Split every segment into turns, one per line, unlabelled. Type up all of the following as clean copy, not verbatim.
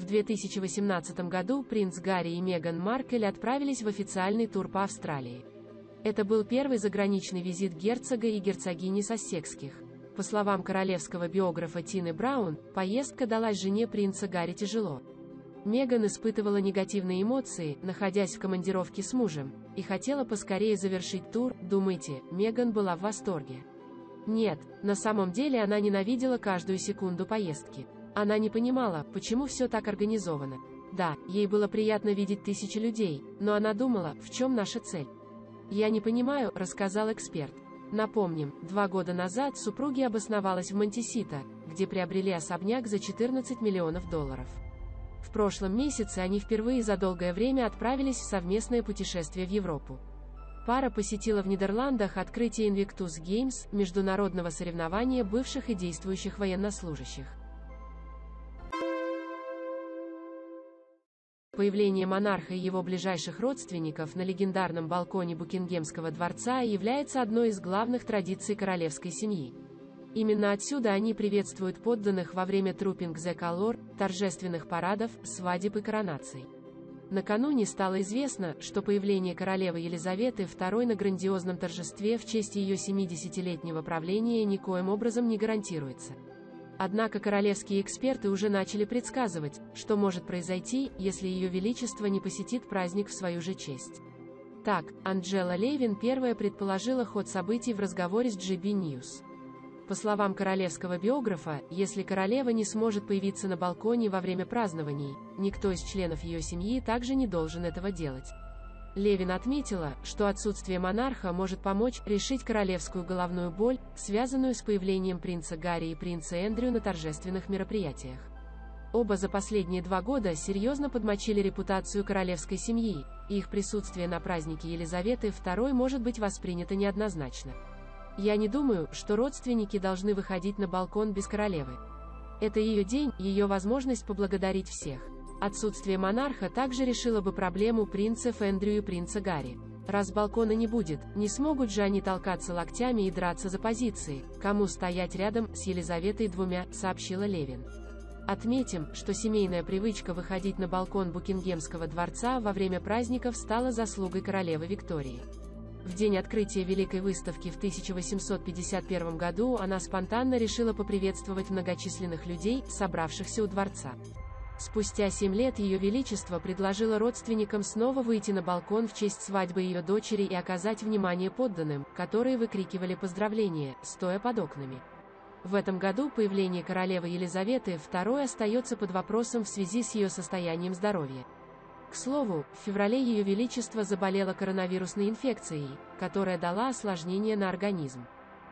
В 2018 году принц Гарри и Меган Маркель отправились в официальный тур по Австралии. Это был первый заграничный визит герцога и герцогини Сассекских. По словам королевского биографа Тины Браун, поездка далась жене принца Гарри тяжело. Меган испытывала негативные эмоции, находясь в командировке с мужем, и хотела поскорее завершить тур. Думаете, Меган была в восторге? Нет, на самом деле она ненавидела каждую секунду поездки. Она не понимала, почему все так организовано. Да, ей было приятно видеть тысячи людей, но она думала, в чем наша цель. «Я не понимаю», — рассказал эксперт. Напомним, 2 года назад супруги обосновалась в Монтисита, где приобрели особняк за $14 миллионов. В прошлом месяце они впервые за долгое время отправились в совместное путешествие в Европу. Пара посетила в Нидерландах открытие Invictus Games, международного соревнования бывших и действующих военнослужащих. Появление монарха и его ближайших родственников на легендарном балконе Букингемского дворца является одной из главных традиций королевской семьи. Именно отсюда они приветствуют подданных во время Trooping the Colour, торжественных парадов, свадеб и коронаций. Накануне стало известно, что появление королевы Елизаветы II на грандиозном торжестве в честь ее 70-летнего правления никоим образом не гарантируется. Однако королевские эксперты уже начали предсказывать, что может произойти, если Ее Величество не посетит праздник в свою же честь. Так, Анджела Левин первая предположила ход событий в разговоре с GB News. По словам королевского биографа, если королева не сможет появиться на балконе во время празднований, никто из членов ее семьи также не должен этого делать. Левин отметила, что отсутствие монарха может помочь решить королевскую головную боль, связанную с появлением принца Гарри и принца Эндрю на торжественных мероприятиях. Оба за последние 2 года серьезно подмочили репутацию королевской семьи, и их присутствие на празднике Елизаветы II может быть воспринято неоднозначно. «Я не думаю, что родственники должны выходить на балкон без королевы. Это ее день, ее возможность поблагодарить всех. Отсутствие монарха также решило бы проблему принцев Эндрю и принца Гарри. Раз балкона не будет, не смогут же они толкаться локтями и драться за позиции, кому стоять рядом с Елизаветой II», — сообщила Левин. Отметим, что семейная привычка выходить на балкон Букингемского дворца во время праздников стала заслугой королевы Виктории. В день открытия Великой выставки в 1851 году она спонтанно решила поприветствовать многочисленных людей, собравшихся у дворца. Спустя 7 лет Ее Величество предложило родственникам снова выйти на балкон в честь свадьбы ее дочери и оказать внимание подданным, которые выкрикивали поздравления, стоя под окнами. В этом году появление королевы Елизаветы II остается под вопросом в связи с ее состоянием здоровья. К слову, в феврале Ее Величество заболело коронавирусной инфекцией, которая дала осложнения на организм.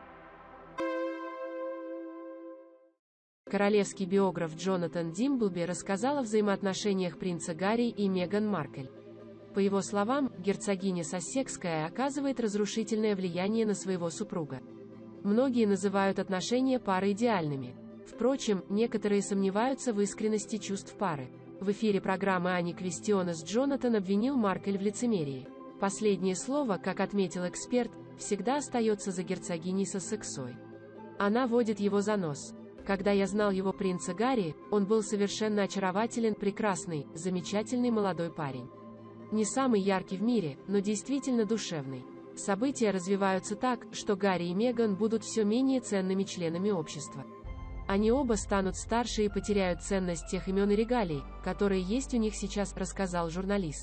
Королевский биограф Джонатан Димблби рассказал о взаимоотношениях принца Гарри и Меган Маркель. По его словам, герцогиня Сассекская оказывает разрушительное влияние на своего супруга. Многие называют отношения пары идеальными. Впрочем, некоторые сомневаются в искренности чувств пары. В эфире программы «Ани Квестионес» Джонатан обвинил Маркель в лицемерии. Последнее слово, как отметил эксперт, всегда остается за герцогиней Сассексой. Она водит его за нос. «Когда я знал его принца Гарри, он был совершенно очарователен, прекрасный, замечательный молодой парень. Не самый яркий в мире, но действительно душевный. События развиваются так, что Гарри и Меган будут все менее ценными членами общества. Они оба станут старше и потеряют ценность тех имен и регалий, которые есть у них сейчас», — рассказал журналист.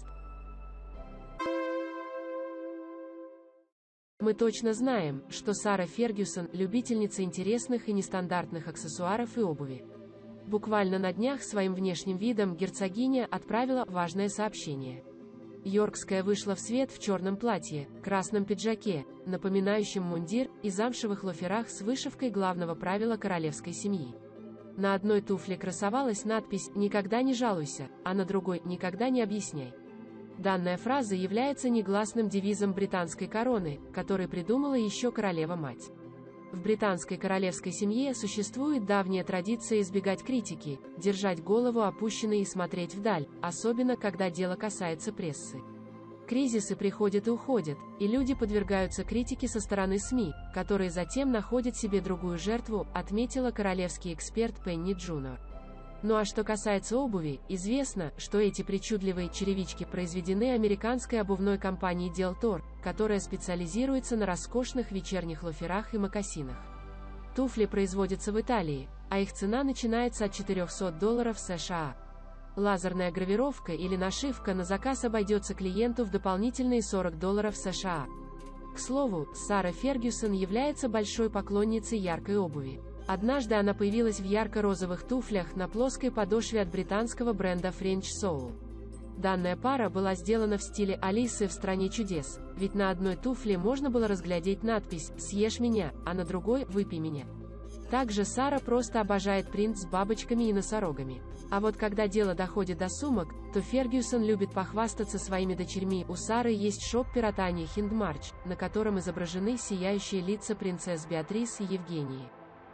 «Мы точно знаем, что Сара Фергюсон – любительница интересных и нестандартных аксессуаров и обуви. Буквально на днях своим внешним видом герцогиня отправила важное сообщение. Йоркская вышла в свет в черном платье, красном пиджаке, напоминающем мундир, и замшевых лоферах с вышивкой главного правила королевской семьи. На одной туфле красовалась надпись «Никогда не жалуйся», а на другой «Никогда не объясняй». Данная фраза является негласным девизом британской короны, который придумала еще королева-мать. В британской королевской семье существует давняя традиция избегать критики, держать голову опущенной и смотреть вдаль, особенно когда дело касается прессы. Кризисы приходят и уходят, и люди подвергаются критике со стороны СМИ, которые затем находят себе другую жертву, отметила королевский эксперт Пенни Джунор. Ну а что касается обуви, известно, что эти причудливые черевички произведены американской обувной компанией Del Toro, которая специализируется на роскошных вечерних лоферах и мокасинах. Туфли производятся в Италии, а их цена начинается от $400 США. Лазерная гравировка или нашивка на заказ обойдется клиенту в дополнительные $40 США. К слову, Сара Фергюсон является большой поклонницей яркой обуви. Однажды она появилась в ярко-розовых туфлях на плоской подошве от британского бренда French Soul. Данная пара была сделана в стиле Алисы в «Стране чудес», ведь на одной туфле можно было разглядеть надпись «Съешь меня», а на другой «Выпей меня». Также Сара просто обожает принт с бабочками и носорогами. А вот когда дело доходит до сумок, то Фергюсон любит похвастаться своими дочерьми. У Сары есть шоп пиротания Хиндмарч, на котором изображены сияющие лица принцесс Беатрис и Евгении.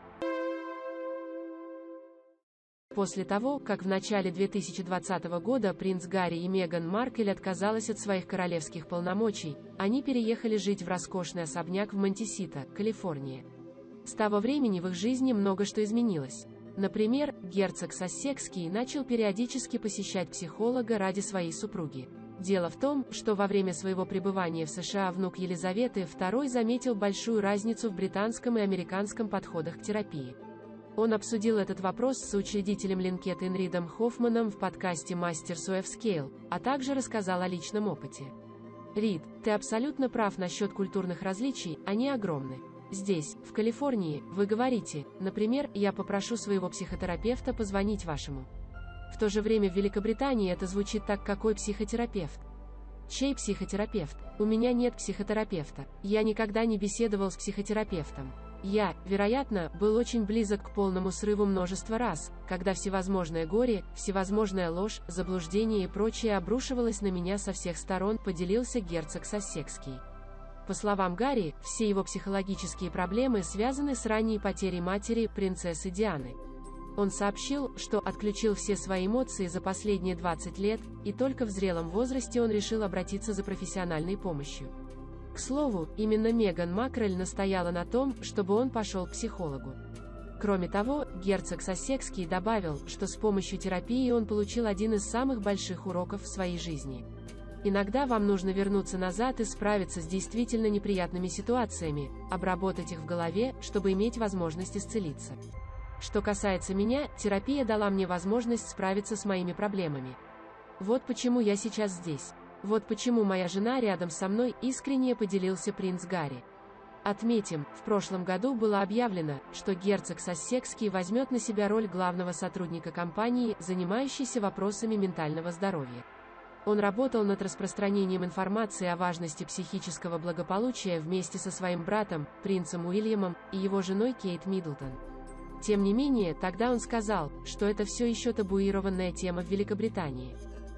После того, как в начале 2020 года принц Гарри и Меган Маркель отказалась от своих королевских полномочий, они переехали жить в роскошный особняк в Монтисита, Калифорния. С того времени в их жизни много что изменилось. Например, герцог Сассекский начал периодически посещать психолога ради своей супруги. Дело в том, что во время своего пребывания в США внук Елизаветы II заметил большую разницу в британском и американском подходах к терапии. Он обсудил этот вопрос с соучредителем LinkedIn Ридом Хоффманом в подкасте Masters of Scale, а также рассказал о личном опыте. «Рид, ты абсолютно прав насчет культурных различий, они огромны. Здесь, в Калифорнии, вы говорите, например, я попрошу своего психотерапевта позвонить вашему. В то же время в Великобритании это звучит так: какой психотерапевт? Чей психотерапевт? У меня нет психотерапевта. Я никогда не беседовал с психотерапевтом. Я, вероятно, был очень близок к полному срыву множество раз, когда всевозможное горе, всевозможная ложь, заблуждение и прочее обрушивалось на меня со всех сторон», — поделился герцог Сассекский. По словам Гарри, все его психологические проблемы связаны с ранней потерей матери, принцессы Дианы. Он сообщил, что отключил все свои эмоции за последние 20 лет, и только в зрелом возрасте он решил обратиться за профессиональной помощью. К слову, именно Меган Маркель настояла на том, чтобы он пошел к психологу. Кроме того, герцог Сассекский добавил, что с помощью терапии он получил один из самых больших уроков в своей жизни. Иногда вам нужно вернуться назад и справиться с действительно неприятными ситуациями, обработать их в голове, чтобы иметь возможность исцелиться. Что касается меня, терапия дала мне возможность справиться с моими проблемами. Вот почему я сейчас здесь. Вот почему моя жена рядом со мной, искренне поделился принц Гарри. Отметим, в прошлом году было объявлено, что герцог Сассекский возьмет на себя роль главного сотрудника компании, занимающейся вопросами ментального здоровья. Он работал над распространением информации о важности психического благополучия вместе со своим братом, принцем Уильямом, и его женой Кейт Миддлтон. Тем не менее, тогда он сказал, что это все еще табуированная тема в Великобритании.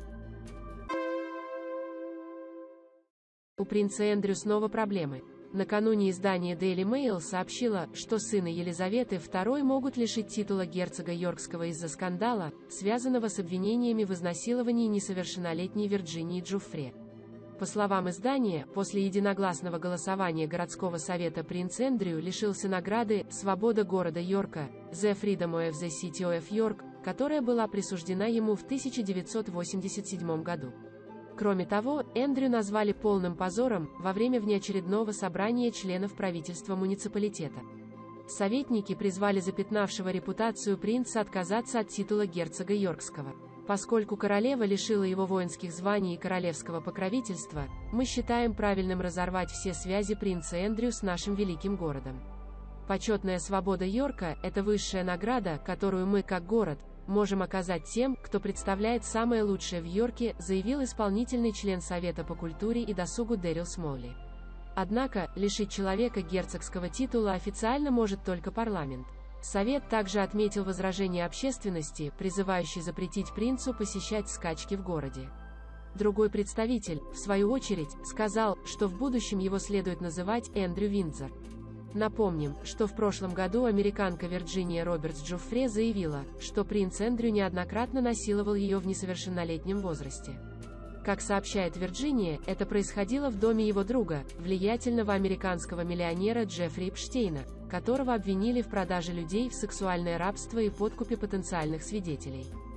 У принца Эндрю снова проблемы. Накануне издание Daily Mail сообщило, что сына Елизаветы II могут лишить титула герцога Йоркского из-за скандала, связанного с обвинениями в изнасиловании несовершеннолетней Вирджинии Джуффре. По словам издания, после единогласного голосования городского совета принц Эндрю лишился награды «Свобода города Йорка» The Freedom of the City of York, которая была присуждена ему в 1987 году. Кроме того, Эндрю назвали полным позором во время внеочередного собрания членов правительства муниципалитета. Советники призвали запятнавшего репутацию принца отказаться от титула герцога Йоркского. Поскольку королева лишила его воинских званий и королевского покровительства, мы считаем правильным разорвать все связи принца Эндрю с нашим великим городом. Почетная свобода Йорка – это высшая награда, которую мы, как город, можем оказать тем, кто представляет самое лучшее в Йорке, заявил исполнительный член Совета по культуре и досугу Дэрил Смолли. Однако, лишить человека герцогского титула официально может только парламент. Совет также отметил возражение общественности, призывающей запретить принцу посещать скачки в городе. Другой представитель, в свою очередь, сказал, что в будущем его следует называть Эндрю Виндзор. Напомним, что в прошлом году американка Вирджиния Робертс Джуффре заявила, что принц Эндрю неоднократно насиловал ее в несовершеннолетнем возрасте. Как сообщает Вирджиния, это происходило в доме его друга, влиятельного американского миллионера Джеффри Эпштейна, которого обвинили в продаже людей в сексуальное рабство и подкупе потенциальных свидетелей.